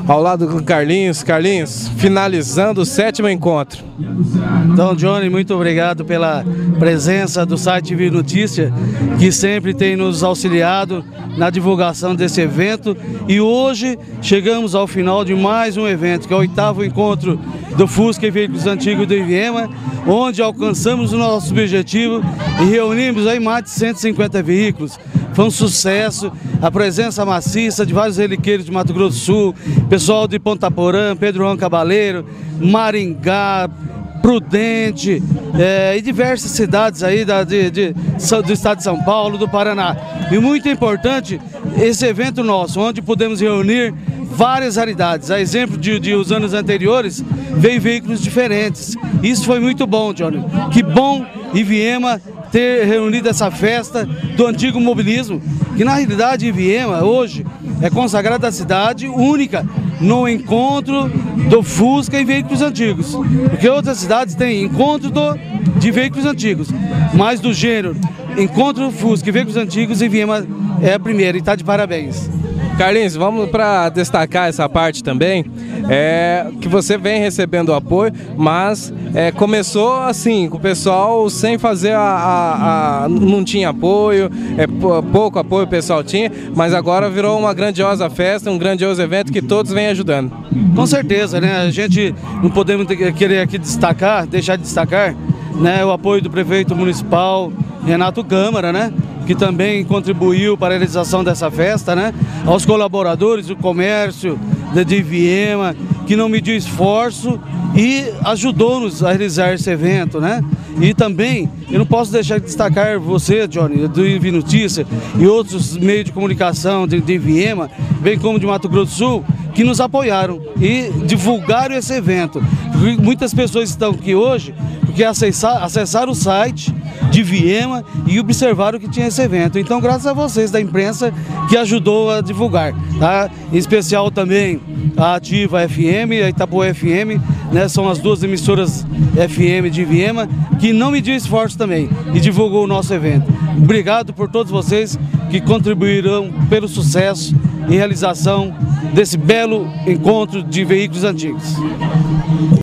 ao lado do Carlinhos. Carlinhos, finalizando o 7º encontro. Então, Johnny, muito obrigado pela presença do site Vir Notícia, que sempre tem nos auxiliado na divulgação desse evento. E hoje chegamos ao final de mais um evento, que é o 8º encontro do Fusca e Veículos Antigos do Iviema, onde alcançamos o nosso objetivo e reunimos aí mais de 150 veículos. Foi um sucesso, a presença maciça de vários reliqueiros de Mato Grosso do Sul, pessoal de Ponta Porã, Pedro Juan Cabaleiro, Maringá, Prudente e diversas cidades aí do estado de São Paulo, do Paraná. E muito importante esse evento nosso, onde podemos reunir várias raridades. A exemplo de os anos anteriores, veio veículos diferentes. Isso foi muito bom, Johnny. Que bom Iviema ter reunido essa festa do antigo mobilismo, que na realidade Iviema hoje é consagrada a cidade única no encontro do Fusca e veículos antigos, porque outras cidades têm encontro de veículos antigos, mas do gênero encontro Fusca e veículos antigos, Iviema é a primeira e está de parabéns. Carlinhos, vamos para destacar essa parte também, que você vem recebendo apoio, mas começou assim, com o pessoal sem fazer não tinha apoio, pouco apoio o pessoal tinha, mas agora virou uma grandiosa festa, um grandioso evento que todos vêm ajudando. Com certeza, né? A gente não podemos querer aqui deixar de destacar, né, o apoio do prefeito municipal, Renato Câmara, né? Que também contribuiu para a realização dessa festa, né? Aos colaboradores do comércio de Iviema, que não mediu esforço e ajudou-nos a realizar esse evento, né? E também, eu não posso deixar de destacar você, Johnny, do Vir Notícia e outros meios de comunicação de Iviema, bem como de Mato Grosso do Sul, que nos apoiaram e divulgaram esse evento. Muitas pessoas estão aqui hoje porque acessaram o site de Iviema e observaram que tinha esse evento. Então, graças a vocês da imprensa que ajudou a divulgar, tá? Em especial também a Ativa FM e a Itapuã FM, né? São as duas emissoras FM de Iviema que não mediu esforço também e divulgou o nosso evento. Obrigado por todos vocês que contribuíram pelo sucesso e realização desse belo encontro de veículos antigos.